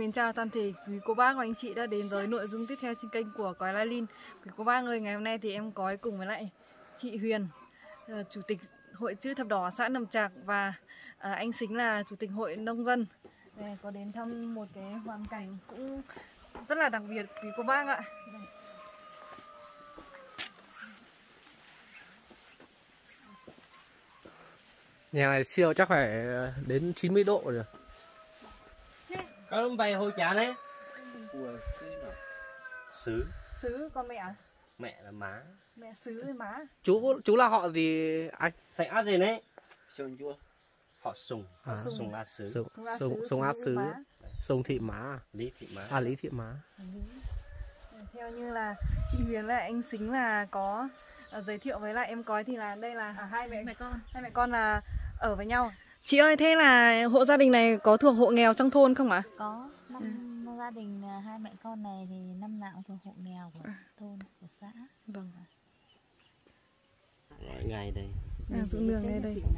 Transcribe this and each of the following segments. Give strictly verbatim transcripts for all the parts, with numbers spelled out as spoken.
mến chào toàn thể quý cô bác và anh chị đã đến với nội dung tiếp theo trên kênh của Cói Lai Linh. Quý cô bác ơi, ngày hôm nay thì em Cói cùng với lại chị Huyền, chủ tịch hội chữ thập đỏ xã Nậm Trạc, và anh Sính là chủ tịch hội nông dân, đây, có đến thăm một cái hoàn cảnh cũng rất là đặc biệt quý cô bác ạ. Đây. Nhà này siêu chắc phải đến chín mươi độ rồi. Có bay hôi chả đấy. Sứ. Sứ con mẹ à? Mẹ là má. Mẹ Sứ với má. Chú chú là họ gì anh? Sạch át gì đấy. Sùng chua. Họ Sùng. À, Sùng A Sứ. Sùng Sùng Sùng A Sứ. Sùng Thị Má. Lý Thị Má. À Lý Thị Má. Theo như là chị Huyền và anh Sính là có uh, giới thiệu với lại em Cói thì là đây là à, hai mẹ, mẹ con. Hai mẹ con là ở với nhau. Chị ơi, thế là hộ gia đình này có thuộc hộ nghèo trong thôn không ạ? Có, năm ừ. gia đình hai mẹ con này thì năm nào cũng thuộc hộ nghèo của thôn, của xã. Vâng. Rồi ngay đây. À, ruộng nương ngay đây.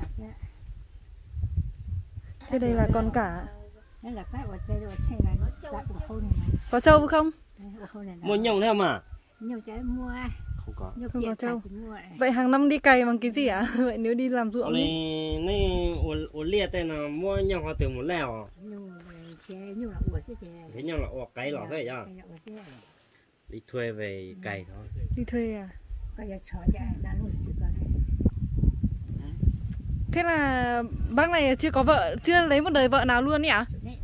Thế đây là con cả. Đây là cái ở đây ở trên này, dạ của thôn này. Có trâu không? Mua nhông theo mà. Nhiều trái mua. Không có. Không có trâu. Vậy hàng năm đi cày bằng cái gì ạ? À? Vậy nếu đi làm ruộng này này ổ liệt đây là mua nhông họ từ một lèo. Thế nhau là ổ cái lỏ thế nhá. Đi thuê về cày thôi. Đi thuê à? Thế là bác này chưa có vợ, chưa lấy một đời vợ nào luôn nhỉ ạ?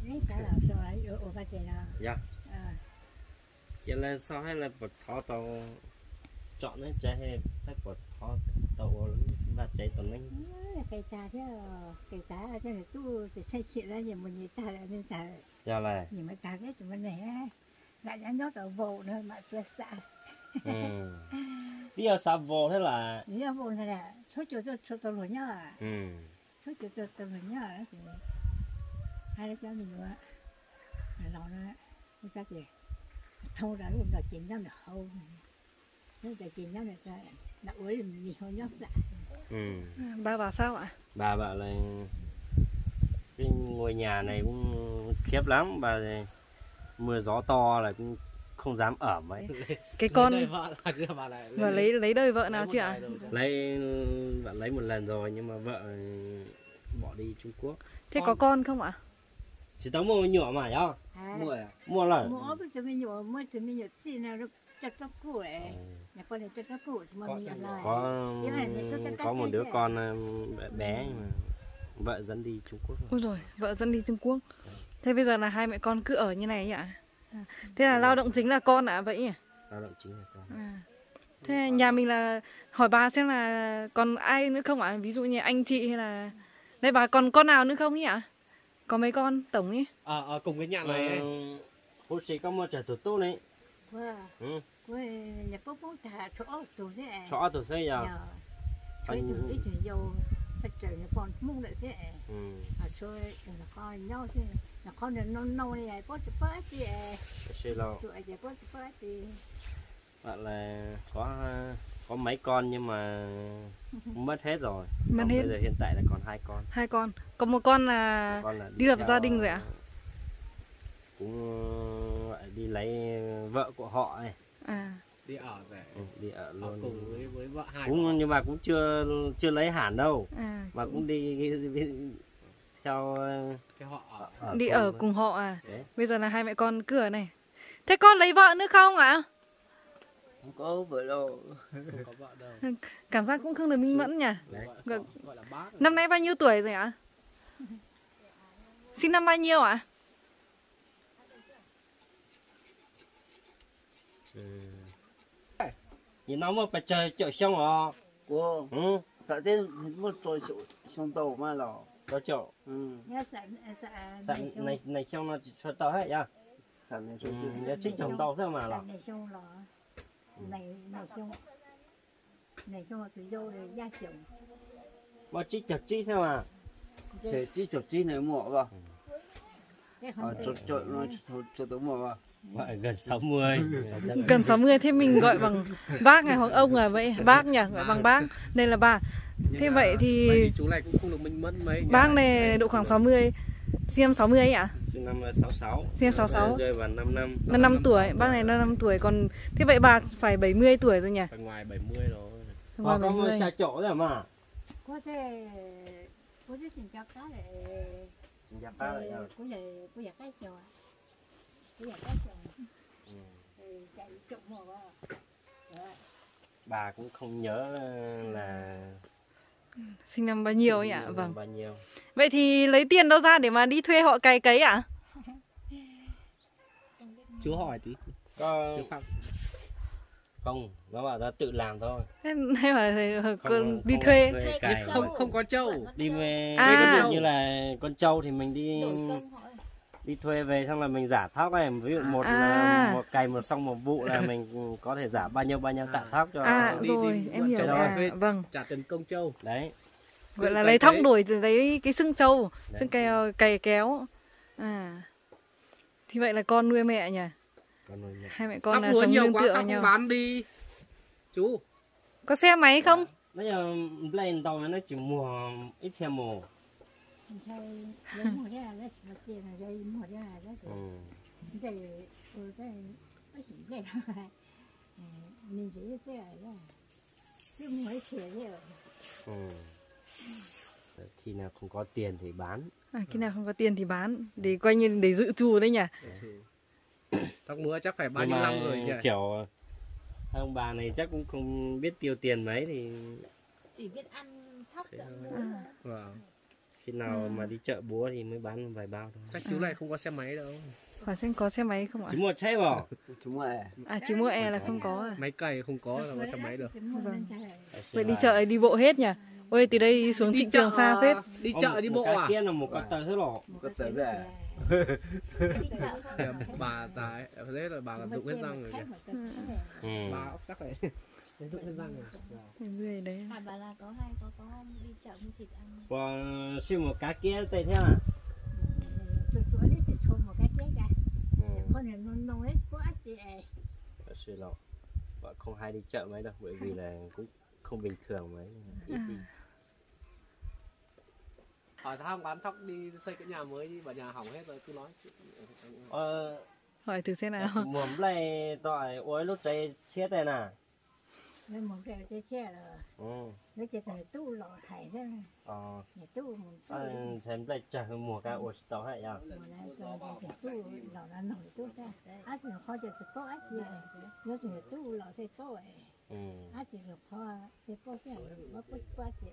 Dạ. Chỉ là sao hay là bột thó tàu chọn đấy trái hay hay bột thó tàu và trái tàu anh. Cây trà thế cây trà thế là tu chỉ xây chuyện ra gì một gì ta lại nên xài. Dạ này. Nhưng mà ta cái chúng mình này lại đã nhốt ở vô nữa mà chưa xả. Ừ. Bây giờ sao vô thế là? Bây giờ vô thế là số chỗ tôi số tôi lùi nhá. Ừ. Số chỗ tôi tôi lùi nhá thì hai đứa cháu mình nữa. Là nó nó sao vậy? Thâu đã luôn là chuyện nhau là hâu. Nó là chuyện nhau là đã uống mình nhiều nhóc dạ. Ừ. Ba bảo sao ạ? Bà bảo là cái ngôi nhà này cũng khiếp lắm, bà này, mưa gió to là cũng không dám ở mấy. Cái con lấy vợ là bà lại và lấy lấy đời vợ nào chị ạ? Lấy bạn lấy một lần rồi nhưng mà vợ bỏ đi Trung Quốc. Thế con... có con không ạ? Chỉ tao mua nhỏ mà nhá. Mua à? Mua là. Mua bây giờ mình nhỏ, mua thì mình nhỏ gì nào nó chặt chóc củ ấy. Nhà con này chặt chóc củ mà mình nhỏ lại. Có có một đứa con bé mà vợ dẫn đi Trung Quốc rồi. Ôi rồi, vợ dẫn đi Trung Quốc. Thế bây giờ là hai mẹ con cứ ở như này ạ? À, thế là lao động chính là con ạ, à, vậy nhỉ? Lao động chính là con. À. Thế nhà mình là hỏi bà xem là còn ai nữa không ạ? À? Ví dụ như anh chị hay là đây bà còn con nào nữa không nhỉ ạ? Có mấy con tổng ấy? À, à, cùng cái nhà này ấy. Cô sẽ có một trẻ tụt tốt đấy. Wow. Ừ. Cô nhà bố bố thả chỗ tụt thế à? Chỗ tụt thế à? Phải tụt ít chuyện dầu. Phải trời nhà con mung lại thế à? Ừ. À chơi là con nhau thế. Là con này non non này có chụp bát gì à? Chơi lâu. Tụi ai có chụp bát thì. Bạn là có có mấy con nhưng mà mất hết rồi. Mất hết. Bây giờ hiện tại là còn hai con. Hai con. Còn một con là, con là đi lập gia đình rồi ạ? Cũng đi lấy vợ của họ này. À. Đi ở rẻ. Ừ, đi ở luôn. Ở cùng với, với vợ hai. Cũng nhưng mà cũng chưa chưa lấy hẳn đâu. À. Mà cũng đi, đi theo theo họ ở. ở đi ở cùng họ à? Đấy. Bây giờ là hai mẹ con cứ ở này. Thế con lấy vợ nữa không ạ? À? Không có vợ đâu. Không có vợ đâu. Cảm giác cũng không được minh mẫn nhỉ? Đấy, gọi, gọi là bác. Năm nay bao nhiêu tuổi rồi ạ? Sinh năm bao nhiêu ạ? Ừ. Nhìn nó mà phải chơi chợ xong à? Cô. Ừ. Tại thế một trôi xong tàu mà lò. Có chợ. Ừ. Sẵn này này xong nó chỉ cho tàu hết nhá. Sẵn này cho nó chính trồng tàu thế mà lò. Này xong lò. Này này xong. Này xong là tụi dâu rồi gia chồng. Mà chỉ chặt chi thế mà. Chỉ chỉ chặt chi này mua vào. Ờ cho cho nó cho tôi mua vào. Vậy gần sáu mươi. Gần sáu mươi thế mình gọi bằng bác này hoặc ông à vậy? Bác nhỉ, gọi bằng bác. Đây là bà. Thế vậy thì chú này cũng không được minh mẫn mấy. Bác này độ khoảng sáu mươi. Sinh năm sáu mươi ấy ạ? Sinh năm sáu sáu. Sinh năm sáu sáu. Rơi vào năm năm. Là năm tuổi, bác này là năm tuổi, còn thế vậy bà phải bảy mươi tuổi rồi nhỉ? Phải ngoài bảy mươi rồi. Ngoài Có bảy mươi. một xa chỗ rồi mà. có thể có thể xin cho cá để Xin chào bác lại rồi. có thể có thể cái chợ có thể cái chợ chạy chụp mùa vào. Bà cũng không nhớ là Sinh năm bao nhiêu ấy ạ? Vâng. bao nhiêu. Vậy thì lấy tiền đâu ra để mà đi thuê họ cày cấy ạ? Chú hỏi tí. Có Chú Phạm. không, nó bảo là tự làm thôi. Hay là Không, con đi không thuê? thuê cày. Không không có trâu. Đi về À. ví dụ như là con trâu thì mình đi đi thuê về xong là mình giả thóc này, ví dụ một À. là một cày một xong một vụ là mình có thể giả bao nhiêu bao nhiêu tạ thóc cho À Đi- rồi, đi em mượn hiểu trâu rồi. À, về. vâng. Trả tiền công trâu. đấy. Gọi là Cày lấy thóc cấy. đổi rồi lấy cái xương trâu, Đấy. xương cày cày kéo. À. Thì vậy là con nuôi mẹ nhỉ? Còn nuôi nhật. Hai mẹ con Thóc là lúa sống nhiều nương quá tựa sao vào không nhau. bán đi. Chú. Có xe máy không? Bây giờ lên tàu nó chỉ mùa ít xe mùa. chạy giống mùa ra đấy mà tiền là dây mùa ra đấy Ừ. thì tôi đây nó chỉ đây mình chỉ thế này đó chứ mùa ấy xỉa thế rồi. Ừ. Khi nào không có tiền thì bán. À, khi nào không có tiền thì bán để coi như để dự trù đấy nhỉ? Thóc lúa chắc phải bao Nhưng nhiêu mà năm rồi nhỉ? kiểu hai ông bà này chắc cũng không biết tiêu tiền mấy thì chỉ biết ăn thóc Thế đậu thôi. muối À. thôi. Vâng. khi nào Ừ. mà đi chợ búa thì mới bán vài bao thôi. Chắc chú này không có xe máy đâu. Hỏi xem có xe máy không ạ? Chỉ mua cháy vào. Chúng mày À chỉ mua e là không có à? Máy cày không có là có xe máy được. Vâng. Vậy đi chợ ấy đi bộ hết nhỉ? Ôi từ đây xuống Trịnh Tường xa phết. Đi chợ đi bộ cái à? kia là một con tờ hết rồi. có tới về Đi chợ không? Thì bà già ấy, em thấy là bà là dụng hết răng rồi kìa. Ừ. Bà chắc phải dụng hết răng rồi. Người đấy. Hỏi bà là có hay có có đi chợ mua thịt ăn. Còn xin một cá kia tay thế à? tôi tôi lấy tôi chôn một cái chết ra Ừ. con này nó nói có ắt gì ấy Suy lọ. Vợ không hay đi chợ mấy đâu bởi vì là cũng không bình thường mấy. Ít đi. Hỏi sao không bán thóc đi xây cái nhà mới đi, bà nhà hỏng hết rồi cứ nói. Ờ, Hỏi thử xem nào. muốn này tỏi ôi lúc đấy chết này nè. nên một cái cái chết là Ừ. nó chỉ là tu lọ thải ra Ờ, để tu một tu anh xem lại chả mùa cá ôi tỏi hay à? mà lại cho để tu lọ là nổi tu ra ắt chỉ khó chỉ có ắt gì nó chỉ tu lọ thì có ấy Ừ. ắt chỉ khó thì có cái nó có quá gì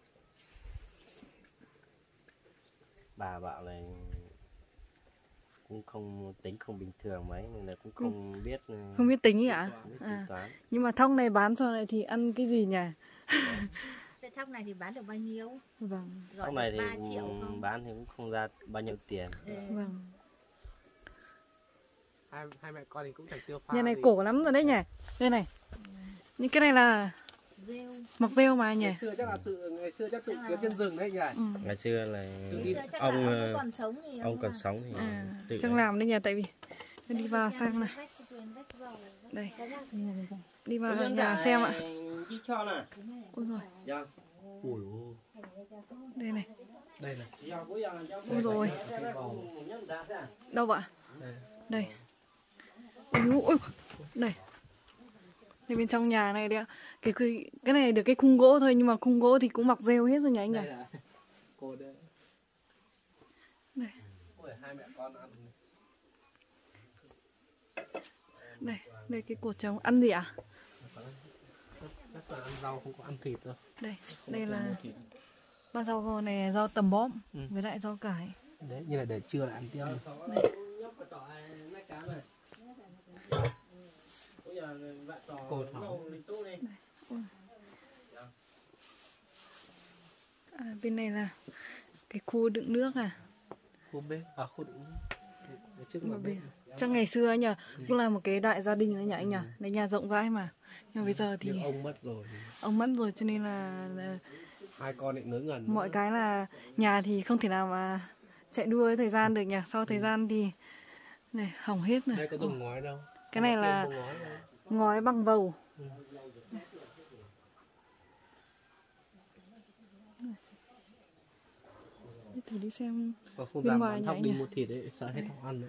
Bà bảo là cũng không tính không bình thường mấy nên là cũng không biết Không biết tính ý ạ? không biết À. tính toán. Nhưng mà thóc này bán cho này thì ăn cái gì nhỉ? Cái thóc này thì bán được bao nhiêu? Vâng. Gọi Sau này được thì ba triệu không? bán thì cũng không ra bao nhiêu tiền. Ừ. Vâng. Hai, hai mẹ con thì cũng chẳng tiêu pha Nhà này gì. cổ lắm rồi đấy nhỉ? Đây này. Những cái này là Rêu. mọc rêu mà nhỉ? Ngày xưa chắc là tự ngày xưa chắc tự Chắc kiếm là- trên rừng đấy nhỉ? Ừ. Ngày xưa là Ngày xưa chắc ông là ông ấy ờ, còn sống thì ông còn làm. sống thì À, tự chắc làm đấy nhỉ? Tại vì đi vào xem này. Vách cái thuyền, vách vào, vách Đây. có bác. Đi vào nhà xem ạ. Đi cho nè. Ôi rồi, Dạ. Ui ôi. đây này. Đây này. Ôi rồi. Đâu ạ? Đây. Đây. Ôi, ôi. Đây. Đây bên trong nhà này đấy ạ. Cái, cái cái này được cái khung gỗ thôi nhưng mà khung gỗ thì cũng mọc rêu hết rồi nhỉ anh nhỉ? Đây là cô đây. Đây. Ôi, hai mẹ con ăn. Đây, đây cái cột trống ăn gì ạ? Chắc là ăn rau không có ăn thịt đâu. Đây, đây là ba rau này rau tầm bóm Ừ. với lại rau cải. Đấy, như là để trưa là ăn tiếp. Cột hỏng. À, bên này là cái khu đựng nước à. Khu bếp, à khu đựng. Đấy, trước là Mà bếp. bên chắc ngày xưa ấy nhỉ, cũng là một cái đại gia đình đấy nhỉ anh nhỉ, đấy nhà rộng rãi mà. Nhưng mà bây giờ thì Nhưng ông mất rồi. ông mất rồi cho nên là, là Hai con lại ngớ ngẩn. mọi cái là nhà thì không thể nào mà chạy đua với thời gian được nhỉ. Sau thời gian thì này hỏng hết Đây này. có dùng ngói đâu. Cái này Không có là thêm ngói đâu. ngói bằng vầu. thử đi xem. Còn không bên dám ngoài bán nhà thóc anh đi à? mua thịt đấy, sợ hết thóc ăn nữa.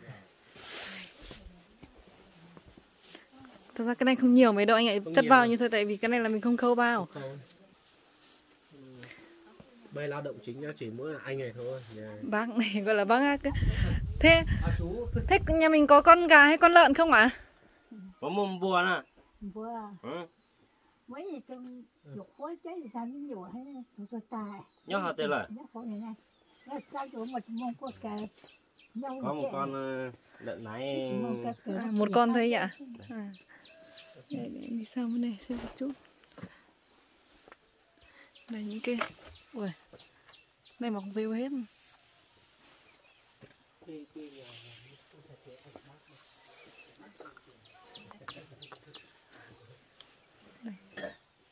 Thật ra cái này không nhiều mấy đâu anh ạ, Không chất nhiều vào đâu. như thôi, tại vì cái này là mình không khâu vào. Bây lao động chính chỉ mỗi là anh này thôi. Yeah. Bác này gọi là bác á. Thế À, chú. thế nhà mình có con gà hay con lợn không ạ? Có mồm bùa nè. Bữa Ừ. mấy gì trong dục khói cháy thì sao những vụ hay tụi tôi tài. Nhớ họ tên là Nhớ khổ này này. Nó sao chỗ một mông có kè. có một con ờ, lợn nái. À, một con thôi ạ. À. Để, để đi sang bên này xem một chút. Đây những cái, ui, đây mọc rêu hết. Đây.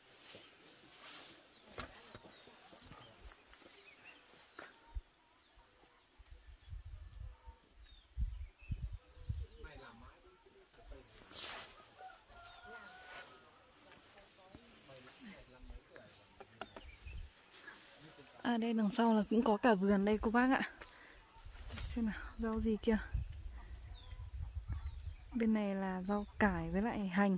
À đây đằng sau là cũng có cả vườn đây cô bác ạ. Xem nào, rau gì kia. Bên này là rau cải với lại hành.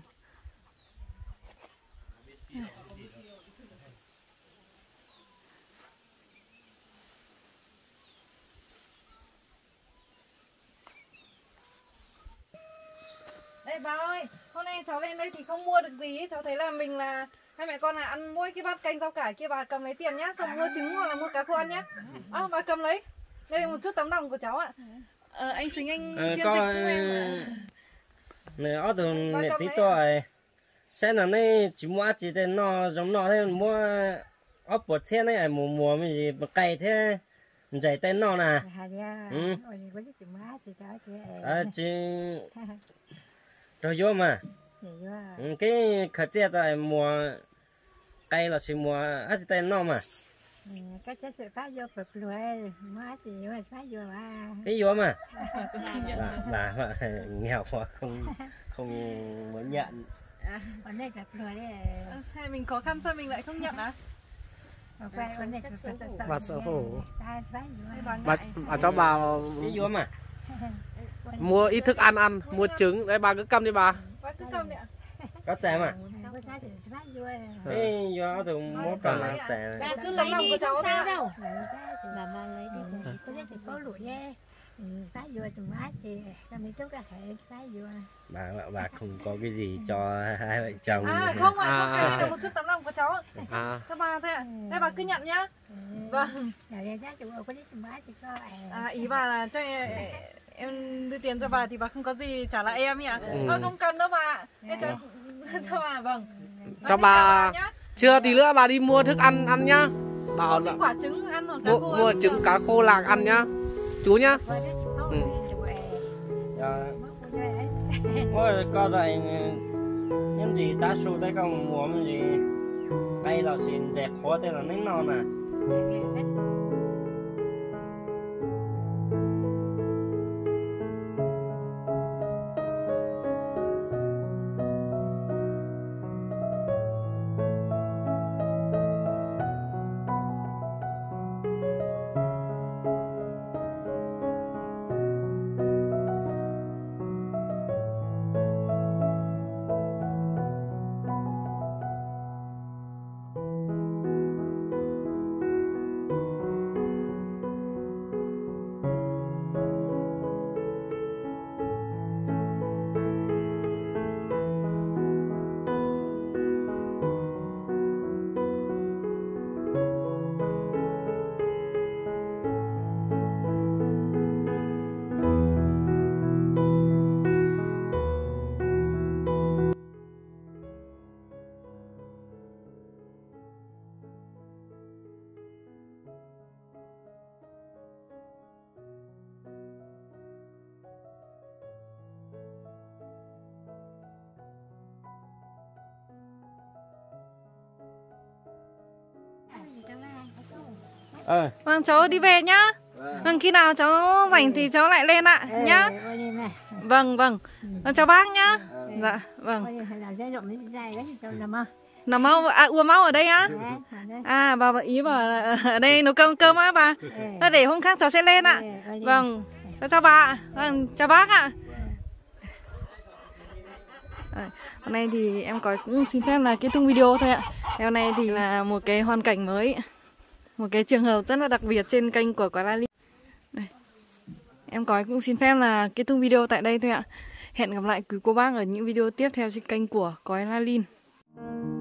Đây bà ơi, hôm nay cháu lên đây thì không mua được gì ấy. Cháu thấy là mình là hai mẹ con là ăn mỗi cái bát canh rau cải kia, bà cầm lấy tiền nhá, xong mua trứng hoặc là mua cá khô ăn nhá. À, bà cầm lấy. Đây là một chút tấm lòng của cháu ạ. Ờ, anh Xính anh Ờ, phiên dịch có giúp em ạ. này ở từ Ba này cầm tí lấy tuổi sẽ là này chỉ mua chỉ tên nó giống nó thế mua ở bột thế này ai mùa mùa mình gì bột cay thế chạy tên nó nè. Ừ. À chỉ rồi vô mà. Ừ, cái khởi chia tại mùa cây là chỉ mùa hết tên nó mà. Cái chết sẽ phá vô bực rồi, má thì phá vô à. Cái vô mà. Bà bà nghèo quá không không muốn nhận. Còn đây gặp rồi đấy. À, sao mình khó khăn sao mình lại không nhận à? Bà sợ khổ. Hay bà Bà, ngại. bà cho bà Cái vô mà. mua ít thức ăn ăn, mua trứng. Đấy bà cứ cầm đi bà. Bà cứ cầm đi ạ. Có trẻ mà. Ừ. Cái vô từ mua còn là trẻ. Bà cứ Tấm lấy lòng đi của cháu không sao đấy ạ. đâu. Bà bà lấy đi. Có thể thì có lụi nha. Phá vô tụi má thì làm gì tốt cả hệ phá vô. Bà bà không có cái gì cho hai vợ chồng. À không ạ, không À. phải là một chút tấm lòng của cháu. À, Cho bà thôi ạ. Đây bà cứ nhận nhá. Vâng. Là đây giá tụi có tụi má thì có À ý bà là cho em, em đưa tiền cho bà thì bà không có gì trả lại em nhỉ? Ừ. Ờ, không cần đâu bà. Em cho cho bà vâng. cho Vâng, bà chào nhá. chưa tí nữa bà đi mua thức ăn ăn nhá. Bảo Cái là quả trứng ăn hoặc cá mua, khô mua ăn trứng được. cá khô lạc ăn nhá. Chú nhá. ừ. Mỗi có rồi những gì ta số đấy còn mua cái gì cây là xin dẹp khó tên là nén non à. Ờ. Vâng cháu đi về nhá. Vâng khi nào cháu rảnh thì cháu lại lên ạ nhá. Vâng vâng. Vâng chào bác nhá. Dạ vâng. Nằm mau, à ua máu ở đây á? Đấy, ở đây. À bà, bà ý bảo là ở đây nấu cơm cơm á bà. Ừ. Thế để hôm khác cháu sẽ lên ạ. Ừ, con đi. Vâng, cháu chào bà ạ. Vâng, chào bác ạ. À, hôm nay thì em có cũng xin phép là kết thúc video thôi ạ. Hôm nay thì là một cái hoàn cảnh mới, một cái trường hợp rất là đặc biệt trên kênh của Cói La Linh. Đây. Em có cũng xin phép là kết thúc video tại đây thôi ạ. Hẹn gặp lại quý cô bác ở những video tiếp theo trên kênh của Cói La Linh.